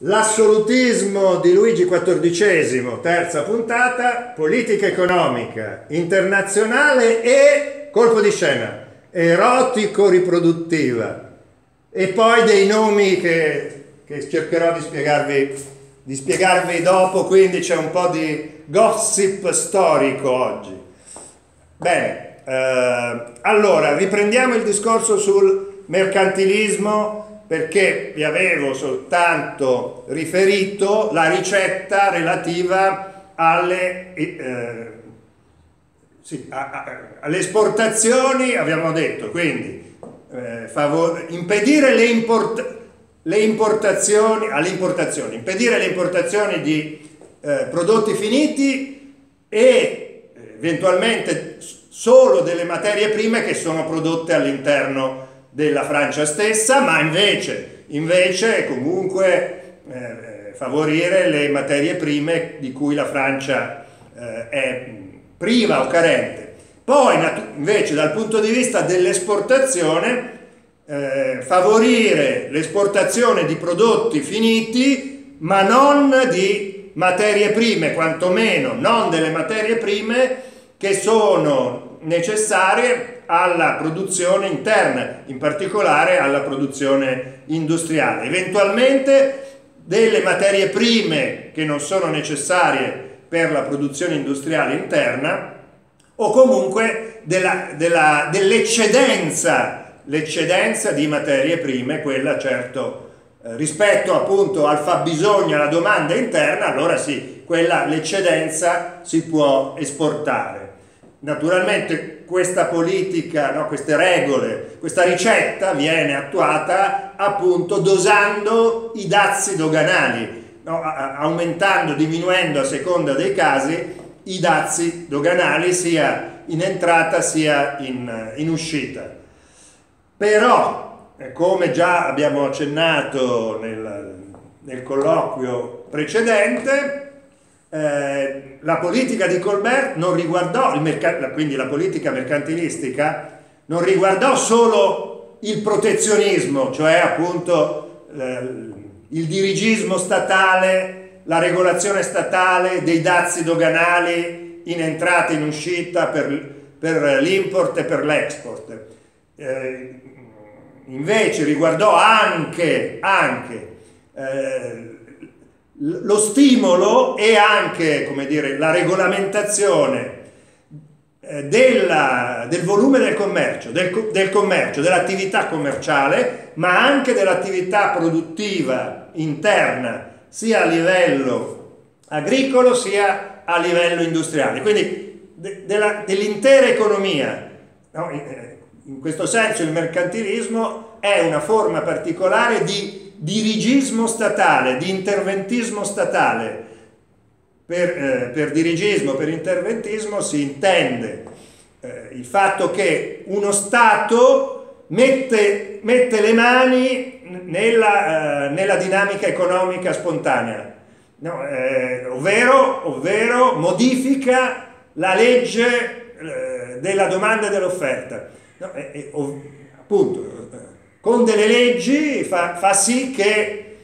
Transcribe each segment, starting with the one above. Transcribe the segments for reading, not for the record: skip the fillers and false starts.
L'assolutismo di Luigi XIV, terza puntata, politica economica internazionale e colpo di scena, erotico-riproduttiva. E poi dei nomi che cercherò di spiegarvi dopo, quindi c'è un po' di gossip storico oggi. Bene, allora riprendiamo il discorso sul mercantilismo, perché vi avevo soltanto riferito la ricetta relativa alle esportazioni, abbiamo detto, quindi impedire le importazioni, impedire le importazioni di prodotti finiti e eventualmente solo delle materie prime che sono prodotte all'interno della Francia stessa, ma invece comunque favorire le materie prime di cui la Francia è priva o carente. Poi invece dal punto di vista dell'esportazione favorire l'esportazione di prodotti finiti, ma non di materie prime, quantomeno non delle materie prime che sono necessarie alla produzione interna, in particolare alla produzione industriale. Eventualmente delle materie prime che non sono necessarie per la produzione industriale interna, o comunque l'eccedenza di materie prime, quella certo rispetto appunto al fabbisogno, alla domanda interna, allora sì, l'eccedenza si può esportare. Naturalmente questa politica, queste regole, questa ricetta viene attuata appunto dosando i dazi doganali, aumentando, diminuendo a seconda dei casi i dazi doganali sia in entrata sia in uscita. Però, come già abbiamo accennato nel colloquio precedente, la politica di Colbert non riguardò, quindi la politica mercantilistica, non riguardò solo il protezionismo, cioè appunto il dirigismo statale, la regolazione statale dei dazi doganali in entrata e in uscita per l'import e per l'export. Invece riguardò anche lo stimolo e anche, come dire, la regolamentazione del volume del commercio, dell'attività commerciale, ma anche dell'attività produttiva interna, sia a livello agricolo sia a livello industriale, quindi dell'intera economia. In questo senso il mercantilismo è una forma particolare di dirigismo statale, di interventismo statale. Per dirigismo, per interventismo si intende il fatto che uno Stato mette le mani nella dinamica economica spontanea, ovvero modifica la legge della domanda e dell'offerta. Appunto, con delle leggi fa sì che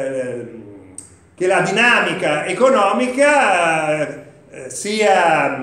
la dinamica economica sia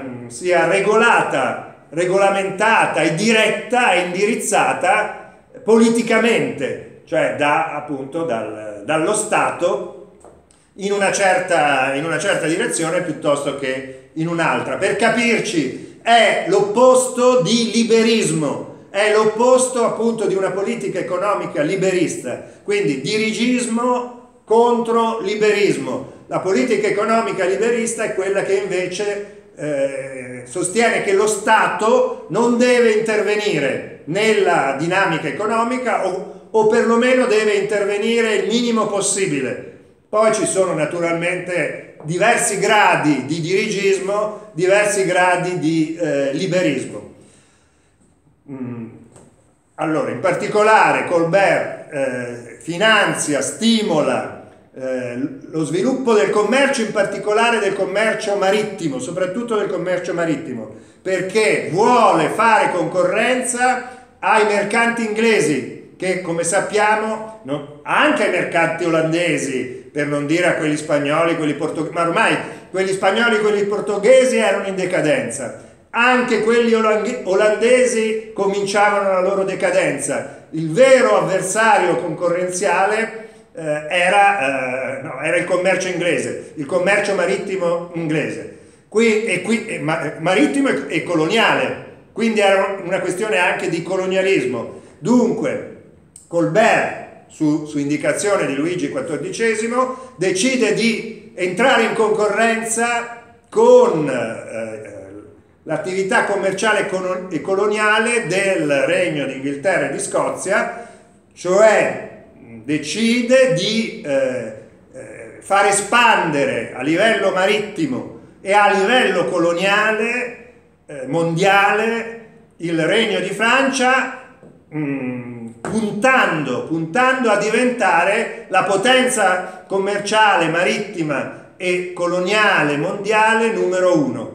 regolamentata e diretta e indirizzata politicamente, cioè dallo Stato in una certa direzione piuttosto che in un'altra. Per capirci, è l'opposto di liberismo. È l'opposto appunto di una politica economica liberista, quindi dirigismo contro liberismo. La politica economica liberista è quella che invece sostiene che lo Stato non deve intervenire nella dinamica economica o perlomeno deve intervenire il minimo possibile. Poi ci sono naturalmente diversi gradi di dirigismo, diversi gradi di liberismo. Allora, in particolare Colbert finanzia, stimola lo sviluppo del commercio, in particolare del commercio marittimo, soprattutto del commercio marittimo, perché vuole fare concorrenza ai mercanti inglesi che, come sappiamo, anche ai mercanti olandesi, per non dire a quelli spagnoli, quelli portoghesi, ma ormai quelli spagnoli, quelli portoghesi erano in decadenza, anche quelli olandesi cominciavano la loro decadenza. Il vero avversario concorrenziale era il commercio inglese, il commercio marittimo inglese, marittimo e coloniale, quindi era una questione anche di colonialismo. Dunque Colbert, su indicazione di Luigi XIV, decide di entrare in concorrenza con l'attività commerciale e coloniale del Regno d'Inghilterra e di Scozia, cioè decide di far espandere a livello marittimo e a livello coloniale mondiale il Regno di Francia, puntando a diventare la potenza commerciale, marittima e coloniale mondiale numero uno.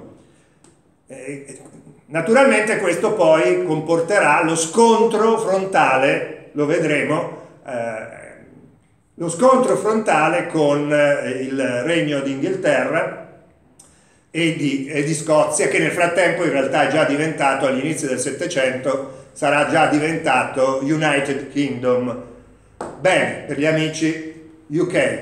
Naturalmente questo poi comporterà lo scontro frontale, lo vedremo, lo scontro frontale con il Regno d'Inghilterra e di Scozia, che nel frattempo in realtà è già diventato, all'inizio del Settecento, sarà già diventato United Kingdom. Bene, per gli amici UK.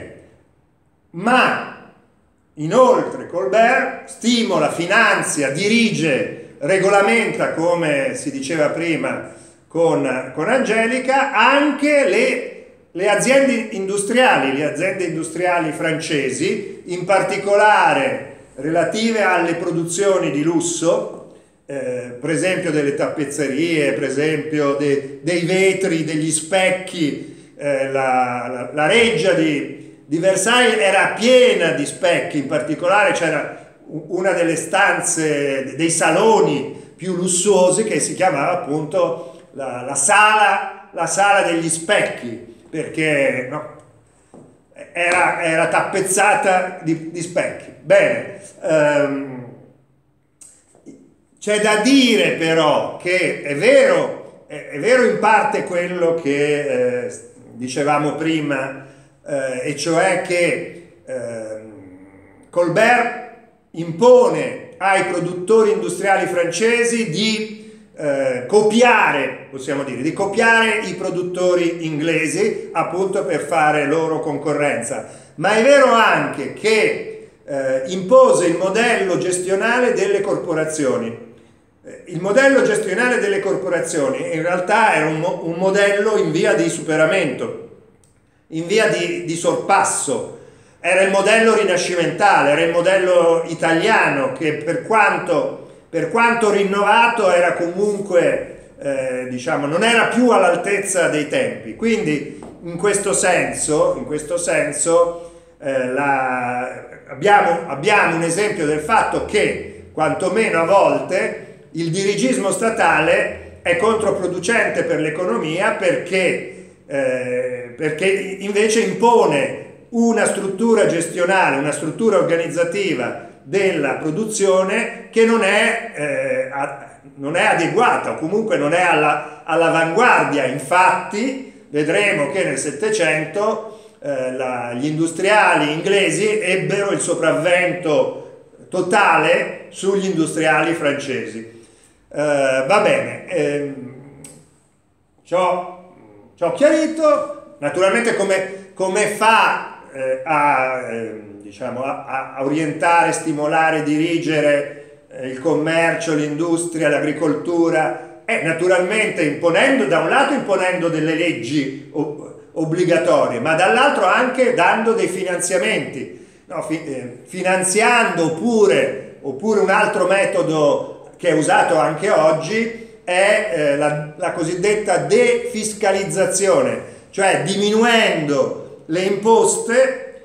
Ma inoltre Colbert stimola, finanzia, dirige, regolamenta, come si diceva prima con Angelica, anche le aziende industriali francesi, in particolare relative alle produzioni di lusso, per esempio delle tappezzerie, per esempio dei vetri, degli specchi. La reggia di Versailles era piena di specchi, in particolare c'era una delle stanze, dei saloni più lussuosi, che si chiamava appunto la sala degli specchi, perché no, era tappezzata di specchi. Bene, c'è da dire però che è vero in parte quello che dicevamo prima, e cioè che Colbert impone ai produttori industriali francesi di copiare, possiamo dire, di copiare i produttori inglesi, appunto per fare loro concorrenza. Ma è vero anche che impose il modello gestionale delle corporazioni. Il modello gestionale delle corporazioni in realtà era un modello in via di superamento, in via di sorpasso. Era il modello rinascimentale, era il modello italiano, che per quanto rinnovato era comunque, diciamo, non era più all'altezza dei tempi. Quindi in questo senso abbiamo un esempio del fatto che quantomeno a volte il dirigismo statale è controproducente per l'economia, perché invece impone una struttura gestionale, una struttura organizzativa della produzione che non è adeguata, o comunque non è all'avanguardia. Infatti vedremo che nel Settecento gli industriali inglesi ebbero il sopravvento totale sugli industriali francesi. Va bene, ci ho chiarito. Naturalmente come fa diciamo, a orientare, stimolare, dirigere il commercio, l'industria, l'agricoltura? Naturalmente da un lato imponendo delle leggi obbligatorie, ma dall'altro anche dando dei finanziamenti, no, finanziando, oppure un altro metodo che è usato anche oggi è la cosiddetta defiscalizzazione, cioè diminuendo le imposte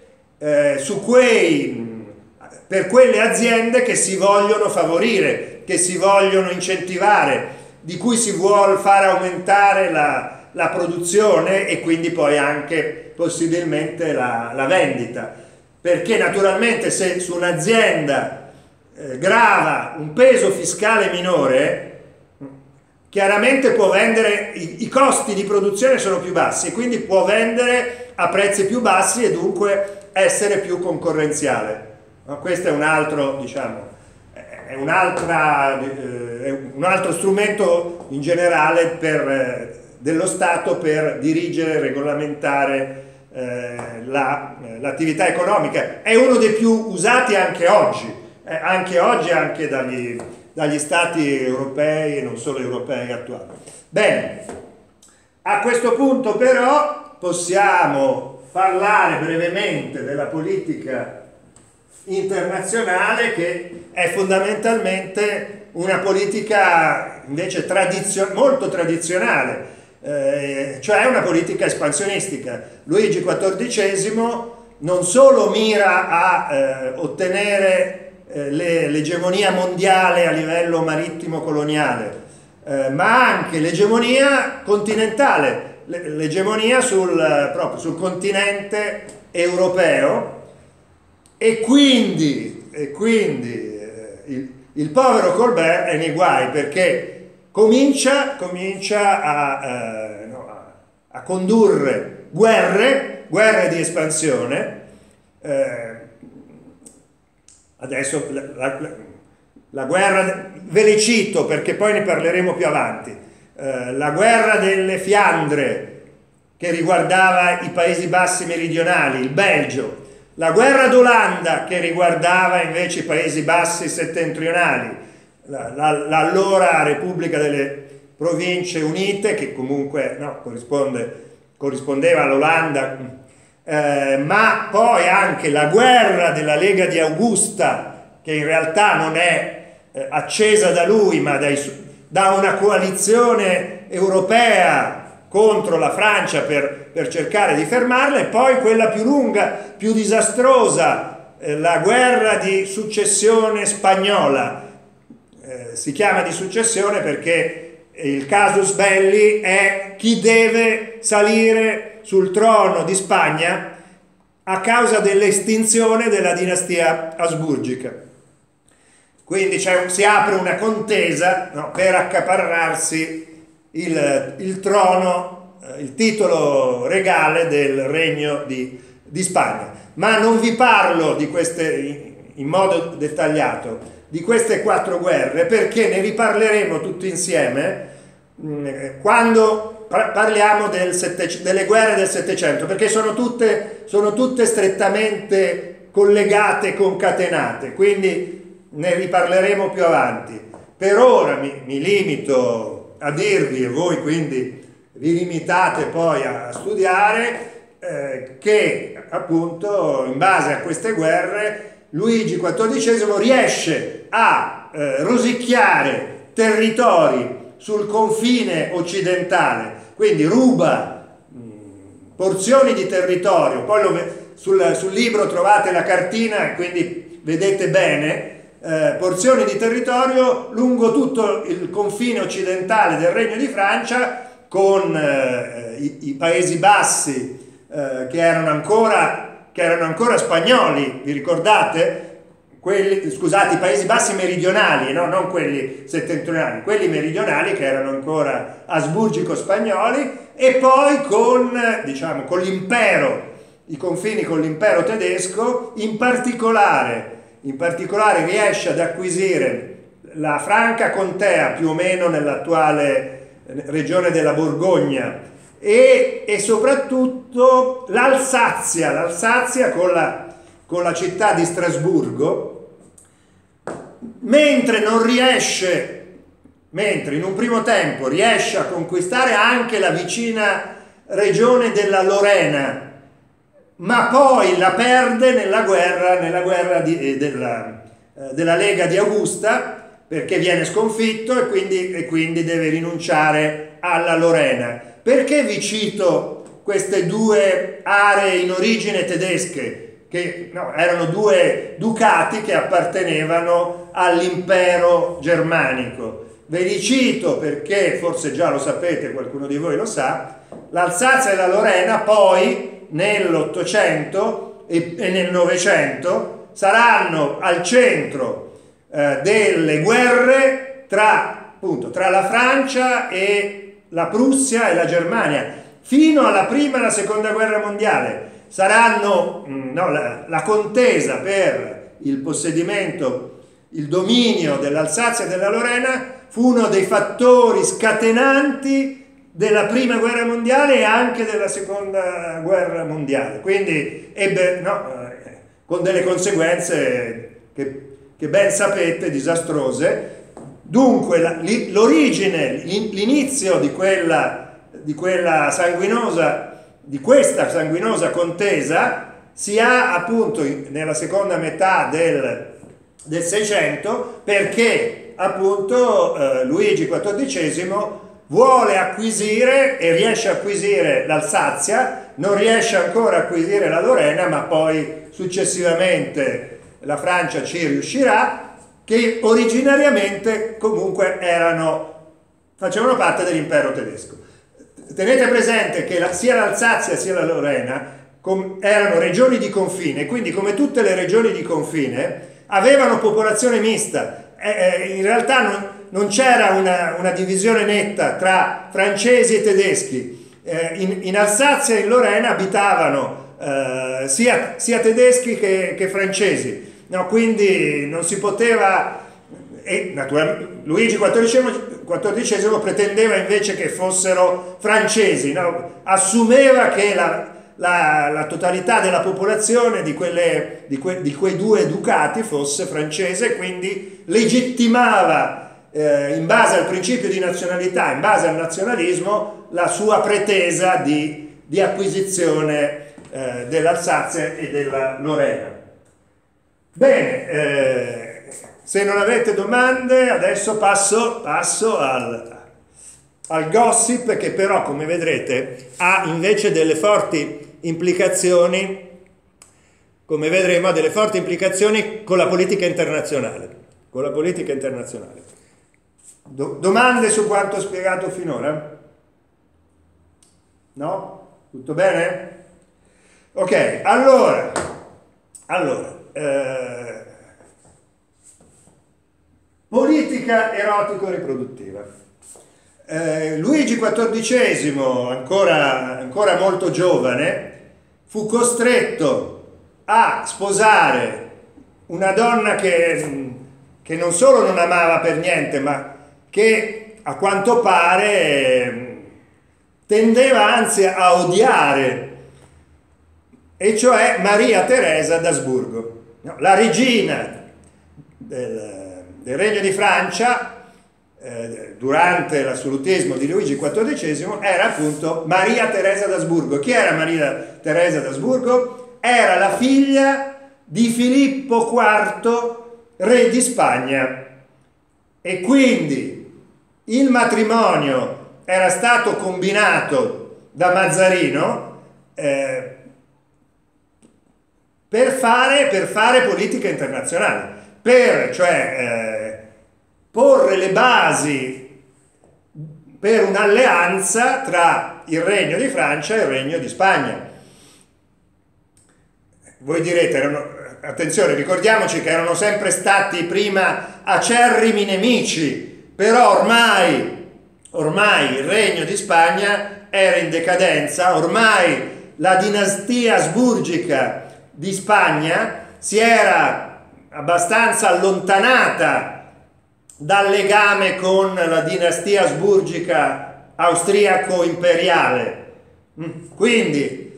per quelle aziende che si vogliono favorire, che si vogliono incentivare, di cui si vuol fare aumentare la produzione e quindi poi anche possibilmente la vendita. Perché naturalmente se su un'azienda grava un peso fiscale minore, chiaramente può vendere, i costi di produzione sono più bassi, quindi può vendere a prezzi più bassi e dunque essere più concorrenziale. No? Questo è un altro, diciamo, è un altro strumento in generale dello Stato per dirigere e regolamentare l'attività economica. È uno dei più usati anche oggi, anche dagli stati europei e non solo europei attuali. Bene, a questo punto però possiamo parlare brevemente della politica internazionale, che è fondamentalmente una politica invece molto tradizionale, cioè una politica espansionistica. Luigi XIV non solo mira a ottenere l'egemonia mondiale a livello marittimo coloniale, ma anche l'egemonia continentale, l'egemonia proprio sul continente europeo, e quindi il povero Colbert è nei guai, perché comincia a condurre guerre di espansione. Adesso la guerra, ve le cito perché poi ne parleremo più avanti. La guerra delle Fiandre, che riguardava i Paesi Bassi meridionali, il Belgio; la guerra d'Olanda, che riguardava invece i Paesi Bassi settentrionali, l'allora Repubblica delle Province Unite, che comunque corrispondeva all'Olanda, ma poi anche la guerra della Lega di Augusta, che in realtà non è accesa da lui, ma da una coalizione europea contro la Francia per cercare di fermarla, e poi quella più lunga, più disastrosa, la guerra di successione spagnola. Si chiama di successione perché il casus belli è chi deve salire sul trono di Spagna a causa dell'estinzione della dinastia asburgica. Quindi si apre una contesa, no, per accaparrarsi il trono, il titolo regale del regno di Spagna. Ma non vi parlo di queste in modo dettagliato, di queste 4 guerre, perché ne riparleremo tutti insieme quando parliamo delle guerre del Settecento, perché sono tutte strettamente collegate, concatenate, quindi ne riparleremo più avanti. Per ora mi limito a dirvi, e voi quindi vi limitate poi a studiare, che appunto in base a queste guerre Luigi XIV riesce a rosicchiare territori sul confine occidentale, quindi ruba porzioni di territorio. Poi sul libro trovate la cartina, quindi vedete bene, porzioni di territorio lungo tutto il confine occidentale del Regno di Francia, con i Paesi Bassi che erano ancora spagnoli, vi ricordate? Scusate, i Paesi Bassi meridionali, no? Non quelli settentrionali, quelli meridionali che erano ancora asburgico-spagnoli, e poi con l'impero, i confini con l'impero tedesco, in particolare riesce ad acquisire la Franca Contea, più o meno nell'attuale regione della Borgogna, e soprattutto l'Alsazia con la città di Strasburgo, mentre in un primo tempo riesce a conquistare anche la vicina regione della Lorena, ma poi la perde nella guerra della Lega di Augusta, perché viene sconfitto e quindi deve rinunciare alla Lorena. Perché vi cito queste 2 aree in origine tedesche, che erano 2 ducati che appartenevano all'impero germanico? Ve li cito perché forse già lo sapete, qualcuno di voi lo sa. L'Alsazia e la Lorena poi nell'800 e nel 900 saranno al centro delle guerre tra appunto tra la Francia e la Prussia e la Germania, fino alla prima e alla seconda guerra mondiale. Saranno no, la contesa per il possedimento, il dominio dell'Alsazia e della Lorena fu uno dei fattori scatenanti della prima guerra mondiale e anche della seconda guerra mondiale, quindi ebbe, no, con delle conseguenze che ben sapete disastrose. Dunque l'origine, l'inizio di questa sanguinosa contesa si ha appunto nella seconda metà del 600, perché appunto Luigi XIV vuole acquisire e riesce a acquisire l'Alsazia, non riesce ancora a acquisire la Lorena, ma poi successivamente la Francia ci riuscirà, che originariamente comunque facevano parte dell'impero tedesco. Tenete presente che sia l'Alsazia sia la Lorena erano regioni di confine, quindi come tutte le regioni di confine avevano popolazione mista. In realtà non c'era una divisione netta tra francesi e tedeschi. In Alsazia e in Lorena abitavano sia tedeschi che francesi, no? Quindi non si poteva, e naturalmente Luigi XIV pretendeva invece che fossero francesi, no? Assumeva che la totalità della popolazione di quei due ducati fosse francese, quindi legittimava in base al principio di nazionalità, in base al nazionalismo, la sua pretesa di acquisizione dell'Alsazia e della Lorena. Bene, se non avete domande adesso passo al gossip, che però, come vedrete, ha invece delle forti implicazioni, come vedremo, ha delle forti implicazioni con la politica internazionale. Domande su quanto ho spiegato finora? No? Tutto bene? Ok, allora politica erotico-riproduttiva. Luigi XIV, ancora molto giovane, fu costretto a sposare una donna che non solo non amava per niente, ma che a quanto pare tendeva anzi a odiare, e cioè Maria Teresa d'Asburgo, no, la regina del Regno di Francia. Durante l'assolutismo di Luigi XIV era appunto Maria Teresa d'Asburgo. Chi era Maria Teresa d'Asburgo? Era la figlia di Filippo IV, re di Spagna, e quindi il matrimonio era stato combinato da Mazzarino per fare politica internazionale, porre le basi per un'alleanza tra il Regno di Francia e il Regno di Spagna. Voi direte, attenzione, ricordiamoci che erano sempre stati prima acerrimi nemici, però ormai il Regno di Spagna era in decadenza, ormai la dinastia asburgica di Spagna si era abbastanza allontanata dal legame con la dinastia asburgica austriaco-imperiale. Quindi,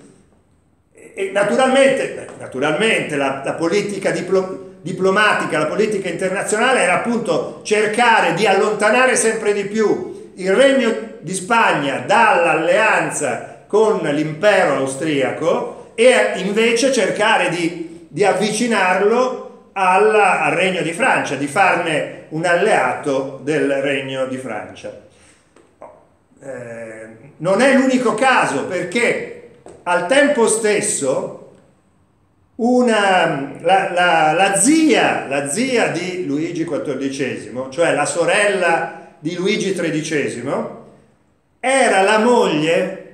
naturalmente la politica diplomatica, la politica internazionale era appunto cercare di allontanare sempre di più il Regno di Spagna dall'alleanza con l'impero austriaco e invece cercare di avvicinarlo al Regno di Francia, di farne un alleato del Regno di Francia. Non è l'unico caso, perché al tempo stesso la zia di Luigi XIV, cioè la sorella di Luigi XIII, era la moglie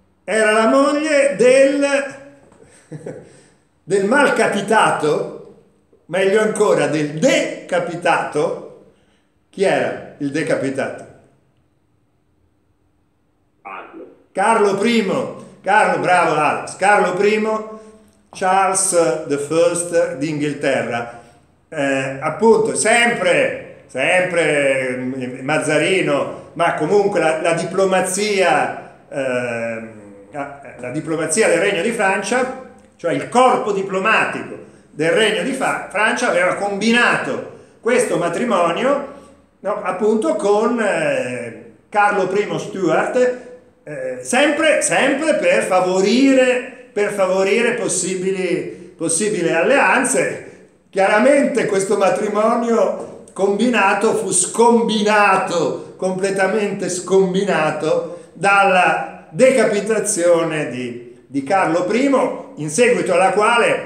del malcapitato, meglio ancora del decapitato Chi era il decapitato? Carlo. Carlo, bravo Alex, Carlo I, Charles I d'Inghilterra. Appunto, sempre Mazzarino, ma comunque la diplomazia del Regno di Francia, cioè il corpo diplomatico del Regno di Francia, aveva combinato questo matrimonio, no, appunto con Carlo I Stuart, sempre per favorire possibili alleanze. Chiaramente questo matrimonio combinato fu completamente scombinato dalla decapitazione di Carlo I, in seguito alla quale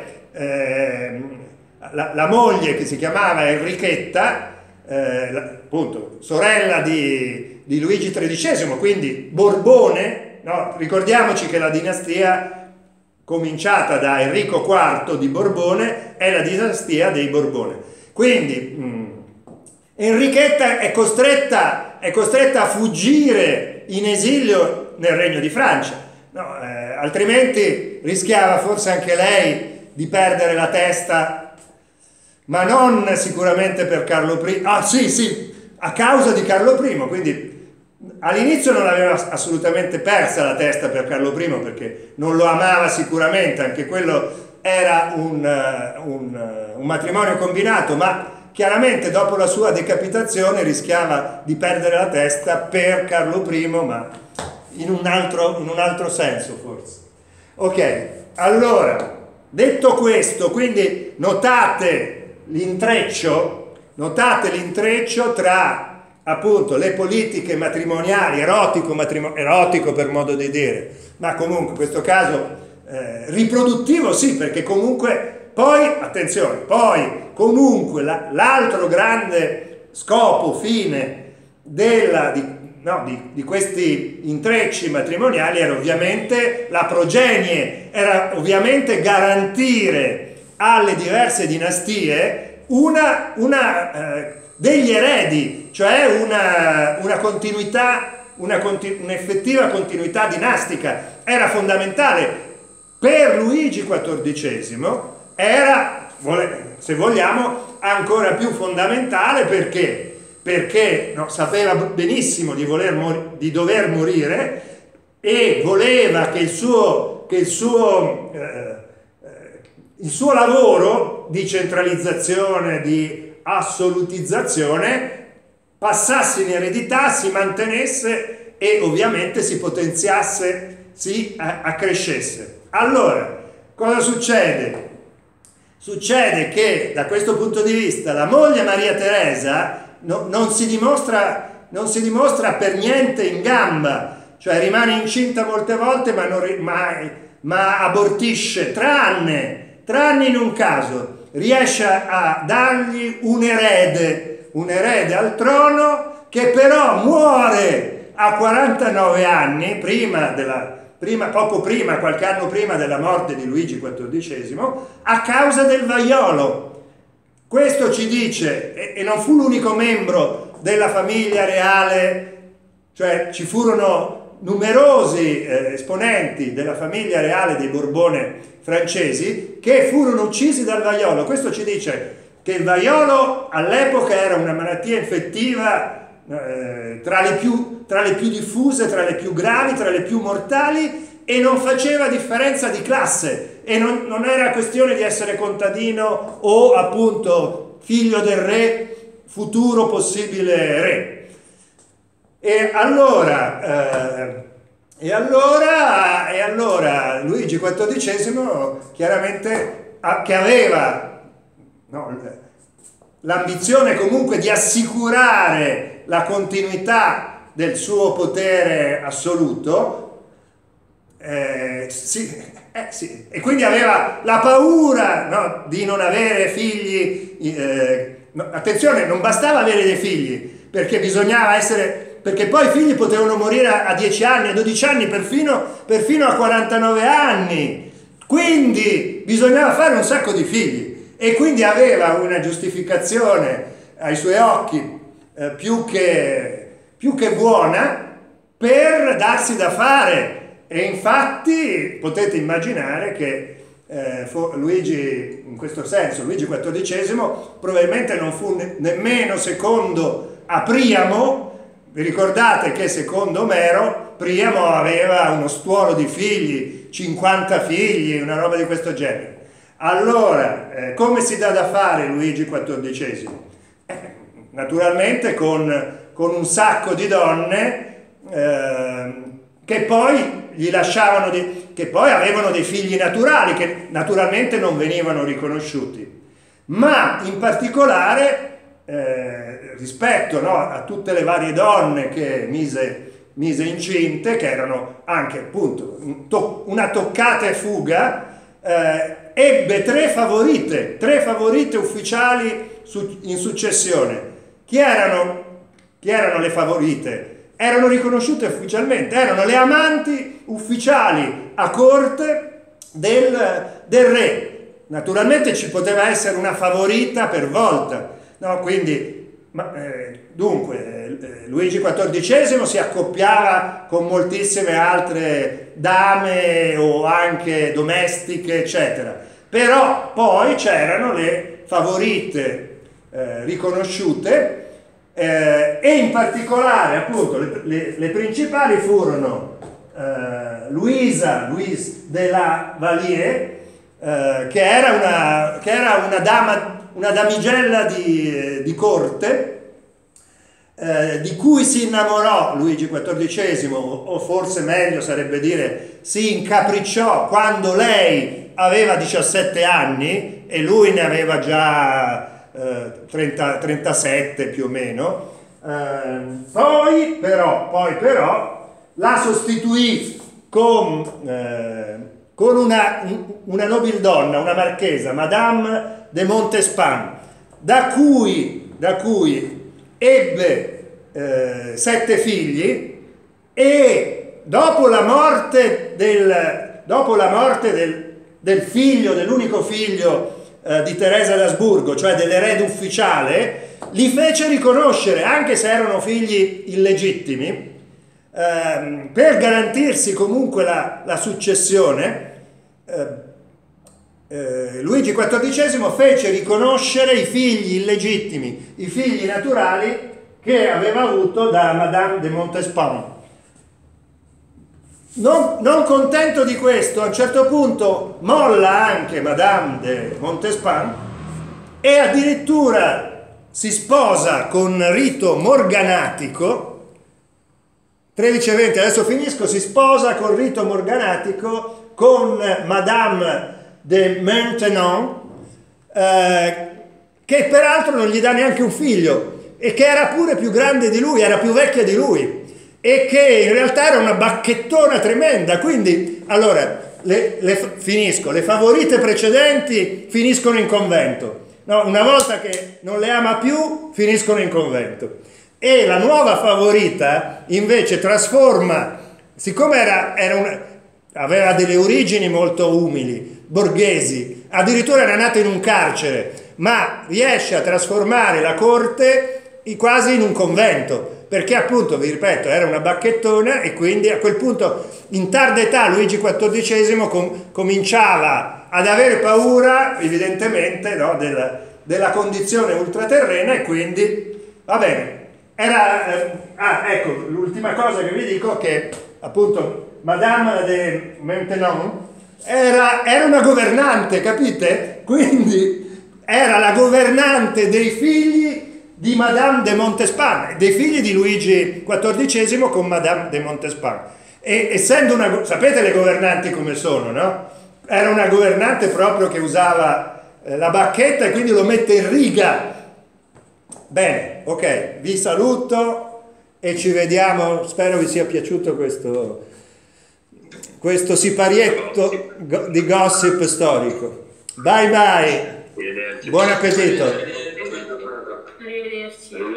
la moglie, che si chiamava Enrichetta, appunto sorella di Luigi XIII, quindi Borbone, no? Ricordiamoci che la dinastia cominciata da Enrico IV di Borbone è la dinastia dei Borbone. Quindi Enrichetta è costretta a fuggire in esilio nel Regno di Francia, no? Altrimenti rischiava forse anche lei di perdere la testa, ma non sicuramente per Carlo I. Ah sì, a causa di Carlo I, quindi all'inizio non aveva assolutamente persa la testa per Carlo I, perché non lo amava sicuramente, anche quello era un matrimonio combinato, ma chiaramente dopo la sua decapitazione rischiava di perdere la testa per Carlo I, ma in un altro senso forse. Ok, allora, detto questo, quindi notate l'intreccio tra appunto le politiche matrimoniali, erotico per modo di dire, ma comunque in questo caso riproduttivo sì, perché comunque poi comunque l'altro grande scopo, fine di questi intrecci matrimoniali era ovviamente la progenie, era ovviamente garantire alle diverse dinastie degli eredi, cioè un'effettiva continuità dinastica. Era fondamentale. Per Luigi XIV era, se vogliamo, ancora più fondamentale, perché no, sapeva benissimo di dover morire e voleva che il suo lavoro di centralizzazione, di assolutizzazione passasse in eredità, si mantenesse e ovviamente si potenziasse, si accrescesse. Allora, cosa succede? Succede che da questo punto di vista la moglie Maria Teresa non si dimostra per niente in gamba, cioè rimane incinta molte volte ma abortisce, tranne in un caso, riesce a dargli un erede al trono, che però muore a 49 anni, qualche anno prima della morte di Luigi XIV, a causa del vaiolo. Questo ci dice, e non fu l'unico membro della famiglia reale, cioè ci furono numerosi esponenti della famiglia reale dei Borbone francesi che furono uccisi dal vaiolo. Questo ci dice che il vaiolo all'epoca era una malattia infettiva tra le più diffuse, tra le più gravi, tra le più mortali, e non faceva differenza di classe, e non era questione di essere contadino o appunto figlio del re, futuro possibile re. E allora Luigi XIV chiaramente, che aveva l'ambizione comunque di assicurare la continuità del suo potere assoluto, e quindi aveva la paura, di non avere figli. Attenzione, non bastava avere dei figli, perché perché poi i figli potevano morire a 10 anni, a 12 anni, perfino a 49 anni. Quindi bisognava fare un sacco di figli, e quindi aveva una giustificazione ai suoi occhi più che buona per darsi da fare, e infatti potete immaginare che Luigi, in questo senso, Luigi XIV probabilmente non fu nemmeno secondo a Priamo. Vi ricordate che secondo Omero Priamo aveva uno stuolo di figli, 50 figli, una roba di questo genere. Allora, come si dà da fare Luigi XIV? Naturalmente con un sacco di donne che poi gli lasciavano, che poi avevano dei figli naturali, che naturalmente non venivano riconosciuti, ma in particolare rispetto, no, a tutte le varie donne che mise incinte, che erano anche appunto una toccata e fuga, ebbe tre favorite ufficiali in successione. Chi erano le favorite? Erano riconosciute ufficialmente, erano le amanti ufficiali a corte del re. Naturalmente ci poteva essere una favorita per volta, no? Quindi, dunque, Luigi XIV si accoppiava con moltissime altre dame o anche domestiche, eccetera. Però poi c'erano le favorite riconosciute, e in particolare appunto le principali furono Louise de la Vallière, che era una damigella di corte, di cui si innamorò Luigi XIV, o forse meglio sarebbe dire si incapricciò quando lei aveva 17 anni e lui ne aveva già 37 più o meno. Poi però la sostituì con una nobildonna, una marchesa, Madame de Montespan, da cui ebbe 7 figli, e dopo la morte dell'unico figlio di Teresa d'Asburgo, cioè dell'erede ufficiale, li fece riconoscere, anche se erano figli illegittimi, per garantirsi comunque la successione. Luigi XIV fece riconoscere i figli illegittimi, i figli naturali che aveva avuto da Madame de Montespan. Non contento di questo, a un certo punto molla anche Madame de Montespan e addirittura si sposa con rito morganatico. 1320, adesso finisco, si sposa con rito morganatico con Madame de Maintenon, che peraltro non gli dà neanche un figlio e che era pure più grande di lui, era più vecchia di lui, e che in realtà era una bacchettona tremenda. Quindi, allora, le favorite precedenti finiscono in convento, no, una volta che non le ama più finiscono in convento, e la nuova favorita invece trasforma, siccome aveva delle origini molto umili, borghesi, addirittura era nata in un carcere, ma riesce a trasformare la corte quasi in un convento, perché appunto, vi ripeto, era una bacchettona, e quindi a quel punto in tarda età Luigi XIV cominciava ad avere paura evidentemente, no, della condizione ultraterrena, e quindi va bene. Ecco, l'ultima cosa che vi dico, che appunto Madame de Maintenon era una governante, capite? Quindi era la governante dei figli di Madame de Montespan, dei figli di Luigi XIV con Madame de Montespan. E essendo sapete le governanti come sono, no? Era una governante proprio che usava la bacchetta, e quindi lo mette in riga. Bene, ok, vi saluto e ci vediamo, spero vi sia piaciuto questo siparietto di gossip storico. Bye bye, buon appetito. Arrivederci.